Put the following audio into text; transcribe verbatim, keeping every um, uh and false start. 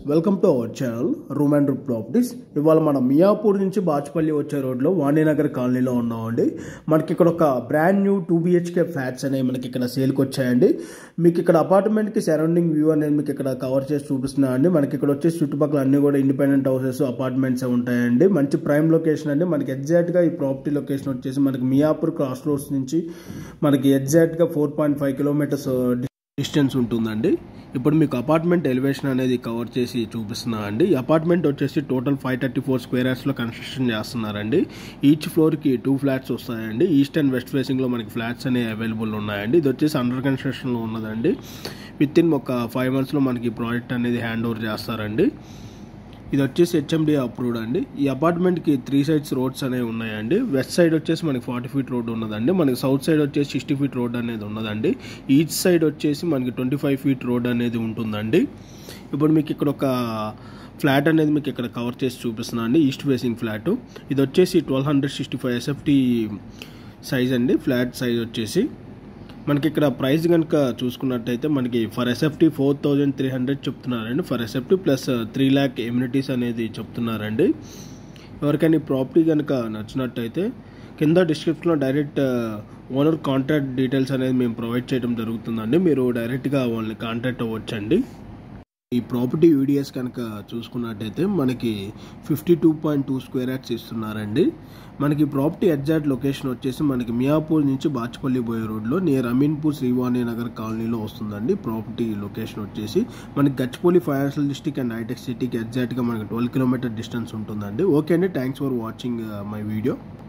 Welcome to our channel room and Roop properties. ఇవాళ మనం మియాపూర్ నుంచి బాచుపల్లి వచ్చే రోడ్లో వాణినగర్ కాలనీలో ఉన్నామండి. మనకి ఇక్కడ ఒక brand new two BHK flats అనేవి మనకి ఇక్కడ సేల్కి వచ్చాయండి. మీకు ఇక్కడ అపార్ట్మెంట్కి సరౌండింగ్ వ్యూ అనేది మీకు ఇక్కడ కవర్ చేసి చూపిస్తున్నాయండి. మనకి ఇక్కడ వచ్చేసి చుట్టుపక్కల అన్ని కూడా ఇండిపెండెంట్ హౌసెస్ అపార్ట్మెంట్స్ ఉంటాయండి. మంచి ప్రైమ్ లొకేషన్ అండి. మనకి ఎగ్జాక్ట్గా ఈ ప్రాపర్టీ లొకేషన్ వచ్చేసి మనకి మియాపూర్ క్రాస్ రోడ్స్ నుంచి మనకి ఎగ్జాక్ట్గా four point five kilometres distance ఉంటుందండి. ఇప్పుడు మీకు అపార్ట్మెంట్ ఎలివేషన్ అనేది కవర్ చేసి చూపిస్తున్నా అండి. ఈ అపార్ట్మెంట్ వచ్చేసి total five thirty four square యార్డ్స్లో కన్స్ట్రక్షన్ చేస్తున్నారండి. ఈచ్ ఫ్లోర్కి టూ ఫ్లాట్స్ వస్తాయండి. ఈస్ట్ అండ్ వెస్ట్ ఫేసింగ్లో మనకి ఫ్లాట్స్ అనేవి అవైలబుల్ ఉన్నాయండి. ఇది వచ్చేసి అండర్ కన్స్ట్రక్షన్లో ఉన్నదండి. విత్ ఇన్ ఒక ఫైవ్ మంత్స్లో మనకి ప్రాజెక్ట్ అనేది హ్యాండ్ ఓవర్ చేస్తారండి. ఇది వచ్చేసి హెచ్ఎండి అప్రూవ్డ్ అండి. ఈ అపార్ట్మెంట్కి త్రీ సైడ్స్ రోడ్స్ అనేవి ఉన్నాయండి. వెస్ట్ సైడ్ వచ్చేసి మనకి ఫార్టీ ఫీట్ రోడ్ ఉన్నదండి. మనకి సౌత్ సైడ్ వచ్చేసి సిక్స్టీ ఫీట్ రోడ్ అనేది ఉన్నదండి. ఈచ్ సైడ్ వచ్చేసి మనకి ట్వంటీ ఫైవ్ ఫీట్ రోడ్ అనేది ఉంటుందండి. ఇప్పుడు మీకు ఇక్కడ ఒక ఫ్లాట్ అనేది మీకు ఇక్కడ కవర్ చేసి చూపిస్తున్నాను అండి. East facing flat. ఇది వచ్చేసి twelve hundred sixty five SFT size అండి. ఫ్లాట్ సైజ్ వచ్చేసి మనకి ఇక్కడ ప్రైస్ కనుక చూసుకున్నట్టయితే మనకి per SFT four thousand three hundred చెప్తున్నారండి. Per SFT plus three lakh amenities అనేది చెప్తున్నారండి. ఎవరికైనా ఈ ప్రాపర్టీ కనుక నచ్చినట్టయితే కింద డిస్క్రిప్షన్లో డైరెక్ట్ ఓనర్ కాంటాక్ట్ డీటెయిల్స్ అనేది మేము ప్రొవైడ్ చేయడం జరుగుతుందండి. మీరు డైరెక్ట్గా వాళ్ళని కాంటాక్ట్ అవ్వచ్చండి. ఈ ప్రాపర్టీ యూడిఎస్ కనుక చూసుకున్నట్టయితే మనకి fifty two point two square yards ఇస్తున్నారండి. మనకి ప్రాపర్టీ ఎగ్జాక్ట్ లొకేషన్ వచ్చేసి మనకి మియాపూర్ నుంచి బాచుపల్లి పోయే రోడ్లో నియర్ అమీన్పూర్ శ్రీవాణి నగర్ కాలనీలో వస్తుందండి. ప్రాపర్టీ లొకేషన్ వచ్చేసి మనకి గచ్చిపల్లి ఫైనాన్షియల్ డిస్ట్రిక్ట్ అండ్ హైటెక్ సిటీకి ఎగ్జాక్ట్గా మనకి ట్వెల్వ్ కిలోమీటర్ డిస్టెన్స్ ఉంటుందండి. ఓకే అండి, thanks for watching my video.